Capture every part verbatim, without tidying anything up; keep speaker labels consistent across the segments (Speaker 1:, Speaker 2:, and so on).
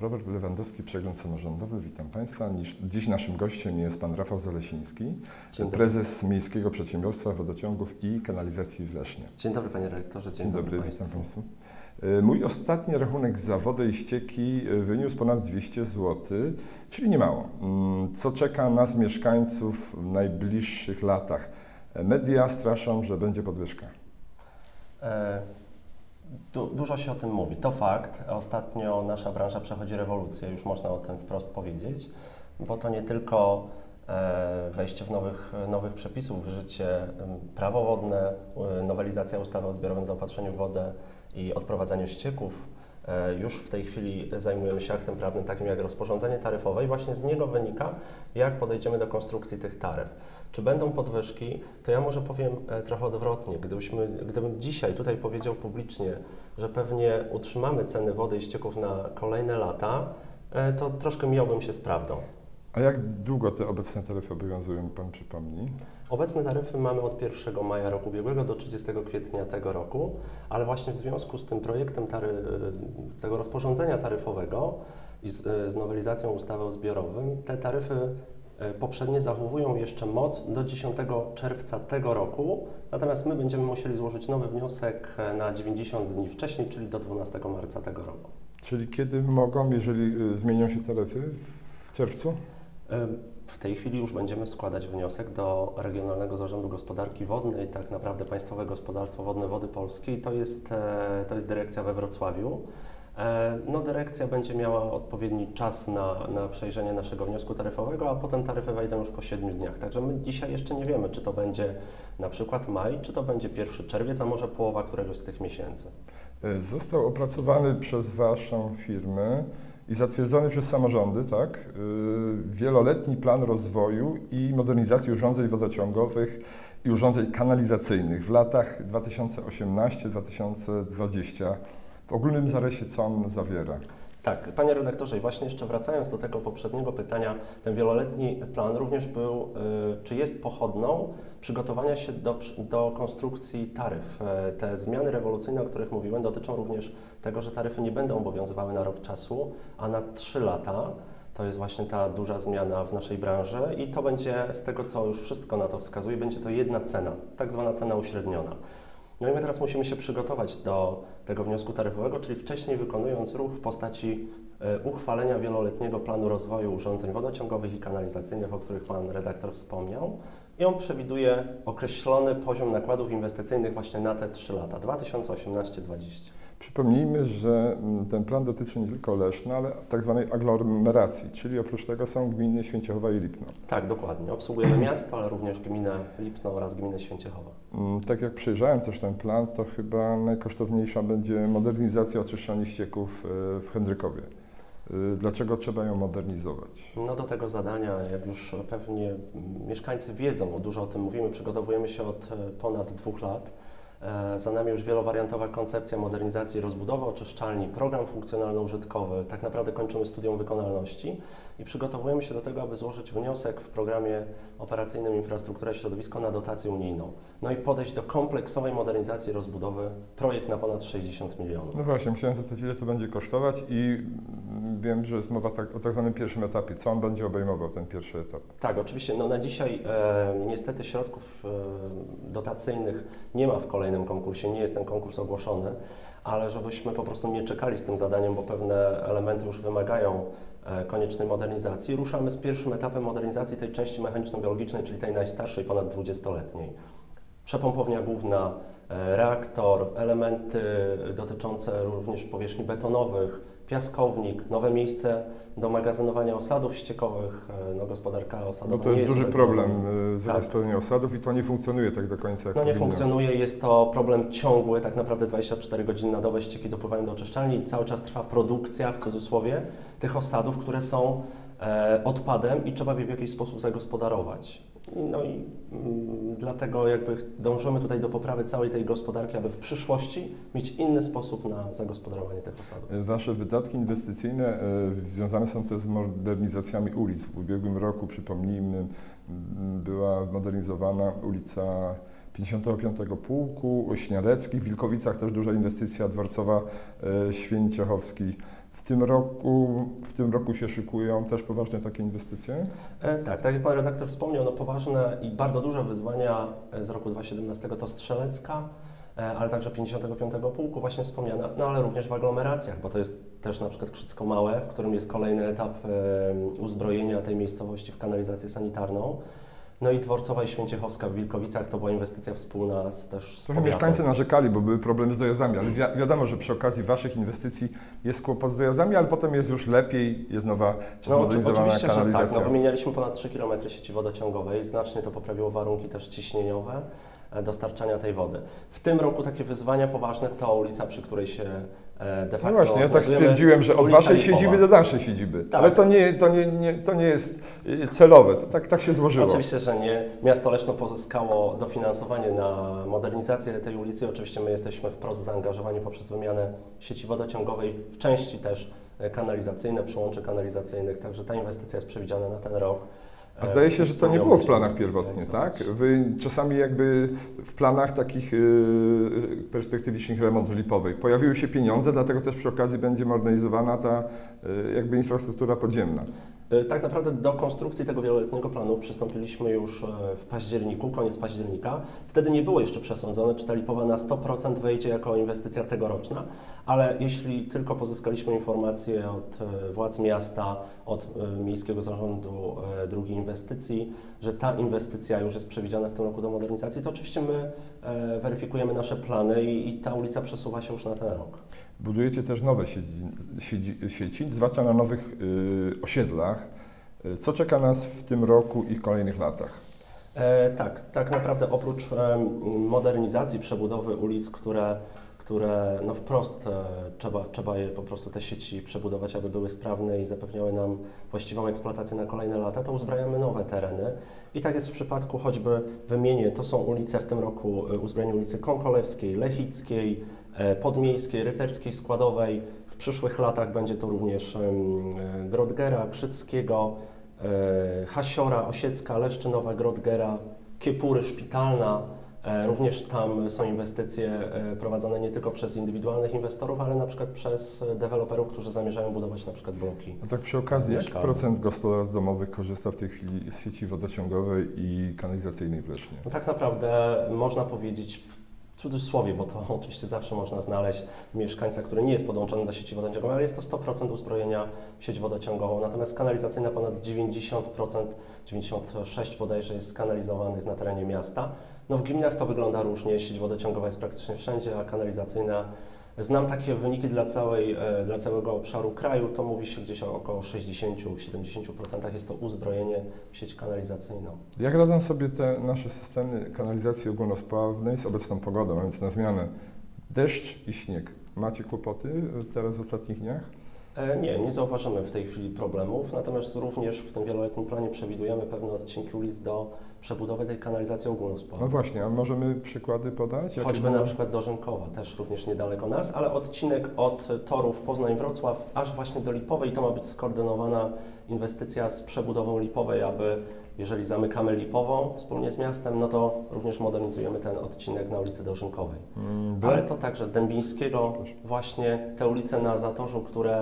Speaker 1: Robert Lewandowski, Przegląd Samorządowy. Witam Państwa. Dziś naszym gościem jest Pan Rafał Zalesiński, prezes Miejskiego Przedsiębiorstwa Wodociągów i Kanalizacji w Lesznie.
Speaker 2: Dzień dobry Panie Redaktorze.
Speaker 1: Dzień, Dzień dobry, dobry witam Państwu. Mój ostatni rachunek za wodę i ścieki wyniósł ponad dwieście złotych, czyli niemało. Co czeka nas, mieszkańców, w najbliższych latach? Media straszą, że będzie podwyżka.
Speaker 2: E Du, dużo się o tym mówi. To fakt. Ostatnio nasza branża przechodzi rewolucję, już można o tym wprost powiedzieć, bo to nie tylko e, wejście w nowych, nowych przepisów w życie, prawo wodne, nowelizacja ustawy o zbiorowym zaopatrzeniu w wodę i odprowadzaniu ścieków. E, już w tej chwili zajmujemy się aktem prawnym takim jak rozporządzenie taryfowe i właśnie z niego wynika, jak podejdziemy do konstrukcji tych taryf. Czy będą podwyżki, to ja może powiem e, trochę odwrotnie. Gdybyśmy, gdybym dzisiaj tutaj powiedział publicznie, że pewnie utrzymamy ceny wody i ścieków na kolejne lata, e, to troszkę mijałbym się z prawdą.
Speaker 1: A jak długo te obecne taryfy obowiązują, Pan przypomni?
Speaker 2: Obecne taryfy mamy od pierwszego maja roku ubiegłego do trzydziestego kwietnia tego roku, ale właśnie w związku z tym projektem tary, tego rozporządzenia taryfowego i z, z nowelizacją ustawy o zbiorowym, te taryfy poprzednie zachowują jeszcze moc do dziesiątego czerwca tego roku, natomiast my będziemy musieli złożyć nowy wniosek na dziewięćdziesiąt dni wcześniej, czyli do dwunastego marca tego roku.
Speaker 1: Czyli kiedy mogą, jeżeli zmienią się taryfy? W czerwcu?
Speaker 2: W tej chwili już będziemy składać wniosek do Regionalnego Zarządu Gospodarki Wodnej, tak naprawdę Państwowe Gospodarstwo Wodne Wody Polskie i to jest, to jest dyrekcja we Wrocławiu. No, dyrekcja będzie miała odpowiedni czas na, na przejrzenie naszego wniosku taryfowego, a potem taryfy wejdą już po siedmiu dniach. Także my dzisiaj jeszcze nie wiemy, czy to będzie na przykład maj, czy to będzie pierwszy czerwiec, a może połowa któregoś z tych miesięcy.
Speaker 1: Został opracowany przez Waszą firmę i zatwierdzony przez samorządy, tak, wieloletni plan rozwoju i modernizacji urządzeń wodociągowych i urządzeń kanalizacyjnych w latach dwa tysiące osiemnastego do dwa tysiące dwudziestego. W ogólnym zarysie co on zawiera?
Speaker 2: Tak, Panie Redaktorze, i właśnie jeszcze wracając do tego poprzedniego pytania, ten wieloletni plan również był, y, czy jest pochodną przygotowania się do, do konstrukcji taryf. Te zmiany rewolucyjne, o których mówiłem, dotyczą również tego, że taryfy nie będą obowiązywały na rok czasu, a na trzy lata. To jest właśnie ta duża zmiana w naszej branży i to będzie, z tego co już wszystko na to wskazuje, będzie to jedna cena, tak zwana cena uśredniona. No i my teraz musimy się przygotować do tego wniosku taryfowego, czyli wcześniej wykonując ruch w postaci uchwalenia wieloletniego planu rozwoju urządzeń wodociągowych i kanalizacyjnych, o których Pan redaktor wspomniał. I on przewiduje określony poziom nakładów inwestycyjnych właśnie na te trzy lata, dwa tysiące osiemnasty do dwudziestego.
Speaker 1: Przypomnijmy, że ten plan dotyczy nie tylko Leszna, ale tak zwanej aglomeracji, czyli oprócz tego są gminy Święciechowa i Lipno.
Speaker 2: Tak, dokładnie. Obsługujemy miasto, ale również gminę Lipno oraz gminę Święciechowa.
Speaker 1: Tak jak przejrzałem też ten plan, to chyba najkosztowniejsza będzie modernizacja oczyszczalni ścieków w Hendrykowie. Dlaczego trzeba ją modernizować?
Speaker 2: No do tego zadania, jak już pewnie mieszkańcy wiedzą, dużo o tym mówimy, przygotowujemy się od ponad dwóch lat. Za nami już wielowariantowa koncepcja modernizacji i rozbudowy oczyszczalni, program funkcjonalno-użytkowy, tak naprawdę kończymy studium wykonalności i przygotowujemy się do tego, aby złożyć wniosek w programie operacyjnym Infrastruktura i Środowisko na dotację unijną. No i podejść do kompleksowej modernizacji i rozbudowy, projekt na ponad sześćdziesiąt milionów.
Speaker 1: No właśnie, chciałem zapytać, ile to będzie kosztować i wiem, że jest mowa tak, o tak zwanym pierwszym etapie. Co on będzie obejmował, ten pierwszy etap?
Speaker 2: Tak, oczywiście. No na dzisiaj e, niestety środków e, dotacyjnych nie ma w kolejnym konkursie, nie jest ten konkurs ogłoszony, ale żebyśmy po prostu nie czekali z tym zadaniem, bo pewne elementy już wymagają e, koniecznej modernizacji. Ruszamy z pierwszym etapem modernizacji tej części mechaniczno-biologicznej, czyli tej najstarszej, ponad dwudziestoletniej. Przepompownia główna, e, reaktor, elementy dotyczące również powierzchni betonowych, piaskownik, nowe miejsce do magazynowania osadów ściekowych, no gospodarka osadowa.
Speaker 1: No to jest, jest duży problem z zagospodarowaniem
Speaker 2: tak.
Speaker 1: osadów i to nie funkcjonuje tak do końca jak
Speaker 2: No nie
Speaker 1: powinno.
Speaker 2: funkcjonuje, jest to problem ciągły, tak naprawdę dwadzieścia cztery godziny na dobę ścieki dopływają do oczyszczalni i cały czas trwa produkcja, w cudzysłowie, tych osadów, które są e, odpadem i trzeba je w jakiś sposób zagospodarować. No i mm, dlatego jakby dążymy tutaj do poprawy całej tej gospodarki, aby w przyszłości mieć inny sposób na zagospodarowanie tych osadów.
Speaker 1: Wasze wydatki inwestycyjne y, związane są też z modernizacjami ulic. W ubiegłym roku, przypomnijmy, y, była modernizowana ulica pięćdziesiątego piątego Pułku, Śniadeckich, w Wilkowicach też duża inwestycja dworcowa y, Święciochowski. tym roku, w tym roku się szykują też poważne takie inwestycje?
Speaker 2: E, tak, tak jak Pan redaktor wspomniał, no poważne i bardzo duże wyzwania z roku dwa tysiące siedemnastego to Strzelecka, e, ale także pięćdziesiątego piątego Pułku właśnie wspomniana, no ale również w aglomeracjach, bo to jest też na przykład Krzycko Małe, w którym jest kolejny etap e, uzbrojenia tej miejscowości w kanalizację sanitarną. No i Dworcowa i Święciechowska w Wilkowicach to była inwestycja wspólna z też z
Speaker 1: Trochę
Speaker 2: powiatem.
Speaker 1: mieszkańcy narzekali, bo były problemy z dojazdami, ale wi wiadomo, że przy okazji Waszych inwestycji jest kłopot z dojazdami, ale potem jest już lepiej, jest nowa,
Speaker 2: No,
Speaker 1: zmodernizowana
Speaker 2: oczywiście,
Speaker 1: kanalizacja.
Speaker 2: że tak. No, wymienialiśmy ponad trzy kilometry sieci wodociągowej, znacznie to poprawiło warunki też ciśnieniowe dostarczania tej wody. W tym roku takie wyzwania poważne to ulica, przy której się de facto
Speaker 1: No właśnie, ja tak
Speaker 2: znajdujemy,
Speaker 1: stwierdziłem, że od
Speaker 2: ulica
Speaker 1: Waszej
Speaker 2: Lipowa.
Speaker 1: siedziby do naszej siedziby,
Speaker 2: Tak.
Speaker 1: ale to nie, to, nie, nie, to nie jest celowe, to tak, tak się złożyło.
Speaker 2: Oczywiście, że nie. Miasto Leszno pozyskało dofinansowanie na modernizację tej ulicy. Oczywiście my jesteśmy wprost zaangażowani poprzez wymianę sieci wodociągowej, w części też kanalizacyjne, przyłączy kanalizacyjnych, także ta inwestycja jest przewidziana na ten rok.
Speaker 1: A zdaje się, że to nie było w planach pierwotnie, tak? Wy czasami jakby w planach takich yy, perspektywicznych remontu Lipowej pojawiły się pieniądze, dlatego też przy okazji będzie modernizowana ta yy, jakby infrastruktura podziemna.
Speaker 2: Tak naprawdę do konstrukcji tego wieloletniego planu przystąpiliśmy już w październiku, koniec października. Wtedy nie było jeszcze przesądzone, czy ta Lipowa na sto procent wejdzie jako inwestycja tegoroczna, ale jeśli tylko pozyskaliśmy informacje od władz miasta, od Miejskiego Zarządu Dróg i Inwestycji, że ta inwestycja już jest przewidziana w tym roku do modernizacji, to oczywiście my weryfikujemy nasze plany i, i ta ulica przesuwa się już na ten rok.
Speaker 1: Budujecie też nowe sieci, sieci, sieci zwłaszcza na nowych y, osiedlach. Co czeka nas w tym roku i kolejnych latach?
Speaker 2: E, tak, tak naprawdę oprócz e, modernizacji, przebudowy ulic, które, które no wprost e, trzeba, trzeba je po prostu te sieci przebudować, aby były sprawne i zapewniały nam właściwą eksploatację na kolejne lata, to uzbrajamy nowe tereny. I tak jest w przypadku, choćby wymienię, to są ulice w tym roku, uzbrojenie ulicy Konkolewskiej, Lechickiej, Podmiejskiej, Rycerskiej, Składowej. W przyszłych latach będzie to również Grodgera, Krzyckiego, Hasiora, Osiecka, Leszczynowa, Grodgera, Kiepury, Szpitalna. Również tam są inwestycje prowadzone nie tylko przez indywidualnych inwestorów, ale na przykład przez deweloperów, którzy zamierzają budować na przykład bloki.
Speaker 1: No tak przy okazji, jaki
Speaker 2: mieszkalne.
Speaker 1: procent gospodarstw domowych korzysta w tej chwili z sieci wodociągowej i kanalizacyjnej w Lesznie?
Speaker 2: No tak naprawdę można powiedzieć w cudzysłowie, bo to oczywiście zawsze można znaleźć mieszkańca, który nie jest podłączony do sieci wodociągowej, ale jest to sto procent uzbrojenia w sieć wodociągową, natomiast kanalizacyjna ponad dziewięćdziesiąt procent, dziewięćdziesiąt sześć procent bodajże jest skanalizowanych na terenie miasta. No w gminach to wygląda różnie, sieć wodociągowa jest praktycznie wszędzie, a kanalizacyjna, znam takie wyniki dla, całej, dla całego obszaru kraju, to mówi się gdzieś o około sześćdziesiąt do siedemdziesięciu procent jest to uzbrojenie w sieć kanalizacyjną.
Speaker 1: Jak radzą sobie te nasze systemy kanalizacji ogólnospławnej z obecną pogodą, a więc na zmianę deszcz i śnieg? Macie kłopoty teraz w ostatnich dniach?
Speaker 2: Nie, nie zauważymy w tej chwili problemów, natomiast również w tym wieloletnim planie przewidujemy pewne odcinki ulic do przebudowy tej kanalizacji ogólnospławnej.
Speaker 1: No właśnie, a możemy przykłady podać? Jakie
Speaker 2: Choćby
Speaker 1: było?
Speaker 2: na przykład do Rzymkowa, też również niedaleko nas, ale odcinek od torów Poznań-Wrocław aż właśnie do Lipowej, to ma być skoordynowana inwestycja z przebudową Lipowej, aby jeżeli zamykamy Lipową wspólnie z miastem, no to również modernizujemy ten odcinek na ulicy Dożynkowej.
Speaker 1: Mm,
Speaker 2: ale to także Dębińskiego, właśnie te ulice na Zatorzu, które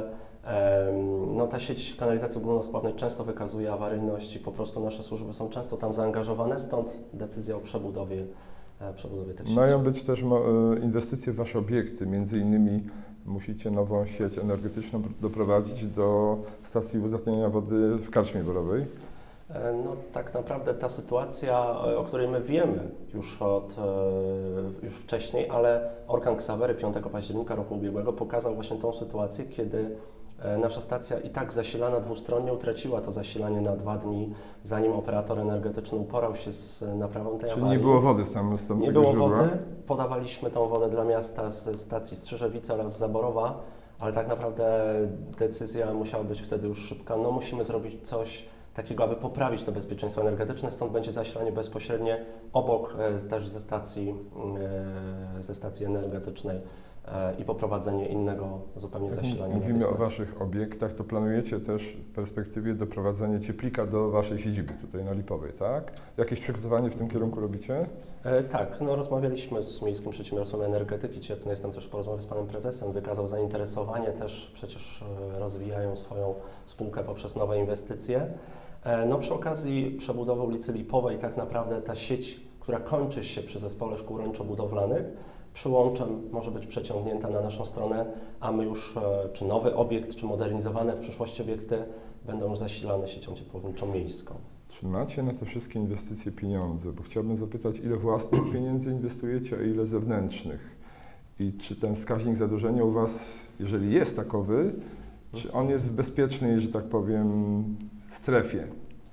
Speaker 2: no, ta sieć kanalizacji ogólnospławnej często wykazuje awaryjność i po prostu nasze służby są często tam zaangażowane, stąd decyzja o przebudowie, przebudowie tych sieci.
Speaker 1: Mają być też inwestycje w Wasze obiekty, między innymi musicie nową sieć energetyczną doprowadzić do stacji uzdatniania wody w Karczmie Borowej.
Speaker 2: No tak naprawdę ta sytuacja, o której my wiemy już, od, już wcześniej, ale orkan Ksawery piątego października roku ubiegłego pokazał właśnie tą sytuację, kiedy nasza stacja i tak zasilana dwustronnie utraciła to zasilanie na dwa dni, zanim operator energetyczny uporał się z naprawą tej
Speaker 1: Czyli
Speaker 2: awarii.
Speaker 1: nie było wody tam z
Speaker 2: Nie było źródła. wody, podawaliśmy tą wodę dla miasta z stacji Strzyżewice oraz Zaborowa, ale tak naprawdę decyzja musiała być wtedy już szybka. No musimy zrobić coś takiego, aby poprawić to bezpieczeństwo energetyczne, stąd będzie zasilanie bezpośrednie obok też ze stacji, ze stacji energetycznej i poprowadzenie innego zupełnie zasilania.
Speaker 1: Mówimy o Waszych obiektach, to planujecie też w perspektywie doprowadzenie cieplika do Waszej siedziby tutaj na Lipowej, tak? Jakieś przygotowanie w tym kierunku robicie?
Speaker 2: E, tak, no rozmawialiśmy z Miejskim Przedsiębiorstwem Energetyki Cieplnej, jestem też po rozmowie z Panem Prezesem, wykazał zainteresowanie, też przecież rozwijają swoją spółkę poprzez nowe inwestycje. E, no przy okazji przebudowy ulicy Lipowej tak naprawdę ta sieć, która kończy się przy Zespole Szkół Rolniczo-Budowlanych, przyłączem może być przeciągnięta na naszą stronę, a my już, czy nowy obiekt, czy modernizowane w przyszłości obiekty będą już zasilane siecią ciepłowniczą miejską.
Speaker 1: Czy macie na te wszystkie inwestycje pieniądze? Bo chciałbym zapytać, ile własnych pieniędzy inwestujecie, a ile zewnętrznych? I czy ten wskaźnik zadłużenia u Was, jeżeli jest takowy, czy on jest w bezpiecznej, że tak powiem, strefie?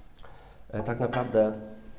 Speaker 2: Tak naprawdę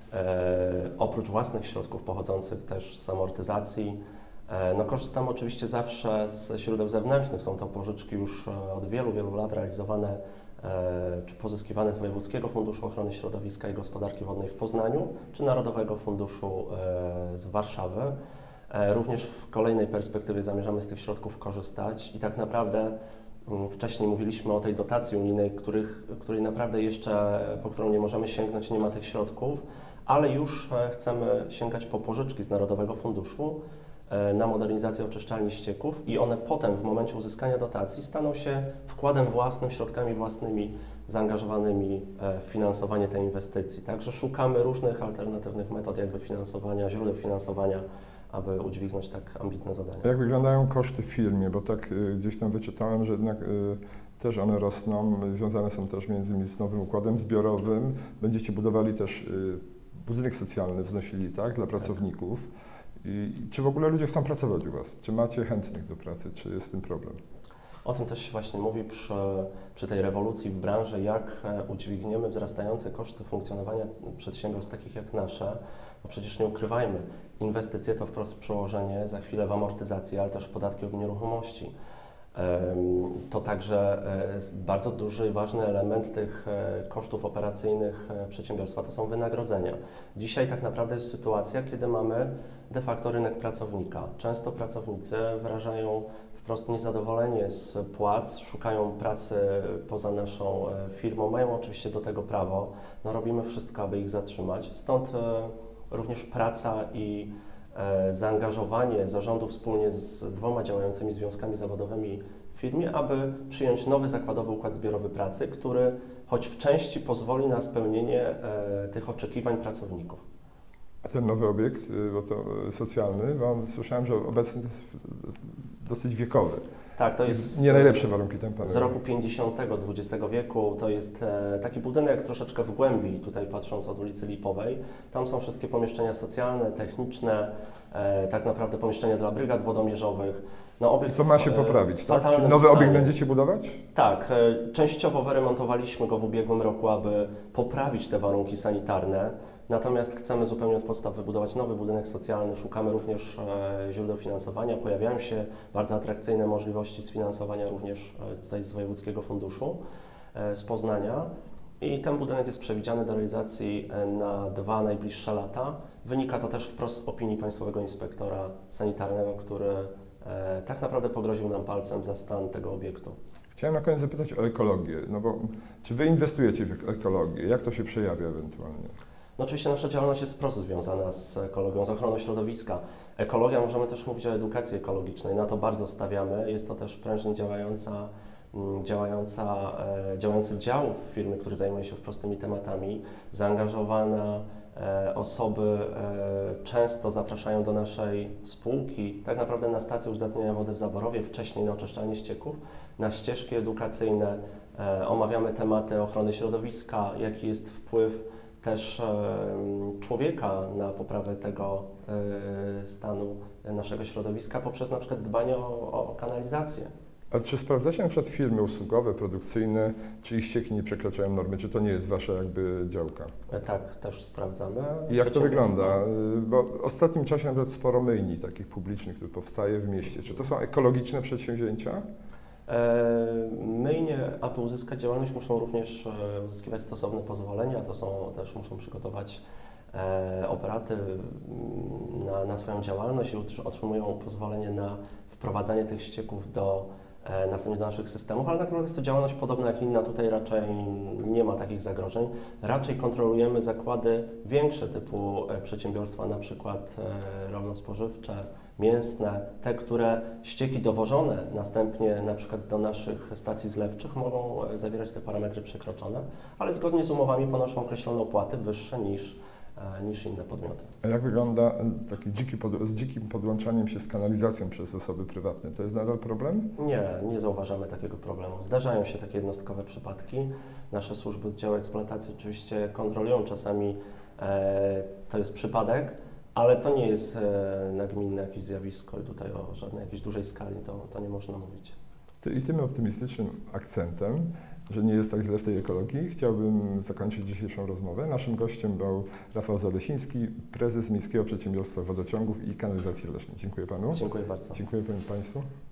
Speaker 2: e, oprócz własnych środków pochodzących też z amortyzacji, no korzystam oczywiście zawsze ze źródeł zewnętrznych. Są to pożyczki już od wielu, wielu lat realizowane czy pozyskiwane z Wojewódzkiego Funduszu Ochrony Środowiska i Gospodarki Wodnej w Poznaniu, czy Narodowego Funduszu z Warszawy. Również w kolejnej perspektywie zamierzamy z tych środków korzystać i tak naprawdę wcześniej mówiliśmy o tej dotacji unijnej, których, której naprawdę jeszcze, po którą nie możemy sięgnąć, nie ma tych środków, ale już chcemy sięgać po pożyczki z Narodowego Funduszu na modernizację oczyszczalni ścieków i one potem w momencie uzyskania dotacji staną się wkładem własnym, środkami własnymi zaangażowanymi w finansowanie tej inwestycji. Także szukamy różnych alternatywnych metod jakby finansowania, źródeł finansowania, aby udźwignąć tak ambitne zadania.
Speaker 1: Jak wyglądają koszty w firmie? Bo tak y, gdzieś tam wyczytałem, że jednak y, też one rosną, związane są też między innymi z nowym układem zbiorowym. Będziecie budowali też y, budynek socjalny, wznosili, tak, dla pracowników. I czy w ogóle ludzie chcą pracować u Was? Czy macie chętnych do pracy? Czy jest z tym problem?
Speaker 2: O tym też się właśnie mówi przy, przy tej rewolucji w branży, jak udźwigniemy wzrastające koszty funkcjonowania przedsiębiorstw takich jak nasze, bo przecież nie ukrywajmy, inwestycje to wprost przełożenie za chwilę w amortyzację, ale też podatki od nieruchomości. To także bardzo duży i ważny element tych kosztów operacyjnych przedsiębiorstwa to są wynagrodzenia. Dzisiaj tak naprawdę jest sytuacja, kiedy mamy de facto rynek pracownika. Często pracownicy wyrażają wprost niezadowolenie z płac, szukają pracy poza naszą firmą, mają oczywiście do tego prawo, no robimy wszystko, aby ich zatrzymać. Stąd również praca i zaangażowanie zarządu wspólnie z dwoma działającymi związkami zawodowymi w firmie, aby przyjąć nowy zakładowy układ zbiorowy pracy, który choć w części pozwoli na spełnienie e, tych oczekiwań pracowników.
Speaker 1: A ten nowy obiekt, bo to socjalny, bo słyszałem, że obecny to jest dosyć wiekowy.
Speaker 2: Tak, to jest
Speaker 1: nie najlepsze warunki tempowe.
Speaker 2: Z roku pięćdziesiątego dwudziestego wieku. To jest e, taki budynek troszeczkę w głębi, tutaj patrząc od ulicy Lipowej. Tam są wszystkie pomieszczenia socjalne, techniczne, e, tak naprawdę pomieszczenia dla brygad wodomierzowych. No, obiekt,
Speaker 1: I to ma się poprawić, tak? Czy nowy
Speaker 2: stanie.
Speaker 1: obiekt będziecie budować?
Speaker 2: Tak, e, częściowo wyremontowaliśmy go w ubiegłym roku, aby poprawić te warunki sanitarne. Natomiast chcemy zupełnie od podstaw wybudować nowy budynek socjalny. Szukamy również e, źródeł finansowania. Pojawiają się bardzo atrakcyjne możliwości sfinansowania również e, tutaj z Wojewódzkiego Funduszu e, z Poznania. I ten budynek jest przewidziany do realizacji e, na dwa najbliższe lata. Wynika to też wprost z opinii Państwowego Inspektora Sanitarnego, który e, tak naprawdę pogroził nam palcem za stan tego obiektu.
Speaker 1: Chciałem na koniec zapytać o ekologię. No bo czy Wy inwestujecie w ekologię? Jak to się przejawia ewentualnie?
Speaker 2: No oczywiście nasza działalność jest wprost związana z ekologią, z ochroną środowiska. Ekologia, możemy też mówić o edukacji ekologicznej, na to bardzo stawiamy. Jest to też prężnie działająca, działająca, działający dział w firmie, który zajmuje się wprost tymi tematami. Zaangażowane osoby często zapraszają do naszej spółki, tak naprawdę na stację uzdatniania wody w Zaborowie, wcześniej na oczyszczalnię ścieków, na ścieżki edukacyjne. Omawiamy tematy ochrony środowiska, jaki jest wpływ też e, człowieka na poprawę tego e, stanu naszego środowiska poprzez na przykład dbanie o, o kanalizację.
Speaker 1: A czy sprawdzacie na przykład firmy usługowe, produkcyjne, czy ich ścieki nie przekraczają normy, czy to nie jest Wasza jakby działka?
Speaker 2: E, tak, też sprawdzamy.
Speaker 1: I jak to wygląda? Bo w ostatnim czasie nawet sporo myjni takich publicznych, które powstaje w mieście. Czy to są ekologiczne przedsięwzięcia?
Speaker 2: Myjnie, aby uzyskać działalność, muszą również uzyskiwać stosowne pozwolenia, to są też muszą przygotować operaty na, na swoją działalność i otrzymują pozwolenie na wprowadzanie tych ścieków do e, następnie do naszych systemów, ale tak naprawdę jest to działalność podobna jak inna, tutaj raczej nie ma takich zagrożeń. Raczej kontrolujemy zakłady większe typu e, przedsiębiorstwa, na przykład e, rolno-spożywcze, mięsne, te, które ścieki dowożone następnie na przykład do naszych stacji zlewczych mogą zawierać te parametry przekroczone, ale zgodnie z umowami ponoszą określone opłaty wyższe niż, niż inne podmioty.
Speaker 1: A jak wygląda taki dziki pod, z dzikim podłączaniem się z kanalizacją przez osoby prywatne? To jest nadal problem?
Speaker 2: Nie, nie zauważamy takiego problemu. Zdarzają się takie jednostkowe przypadki. Nasze służby z działu eksploatacji oczywiście kontrolują czasami, e, to jest przypadek, ale to nie jest e, nagminne jakieś zjawisko i tutaj o żadnej jakiejś dużej skali to, to nie można mówić.
Speaker 1: Ty, I tym optymistycznym akcentem, że nie jest tak źle w tej ekologii, chciałbym zakończyć dzisiejszą rozmowę. Naszym gościem był Rafał Zalesiński, prezes Miejskiego Przedsiębiorstwa Wodociągów i Kanalizacji Lesznej. Dziękuję Panu.
Speaker 2: Dziękuję bardzo.
Speaker 1: Dziękuję Państwu.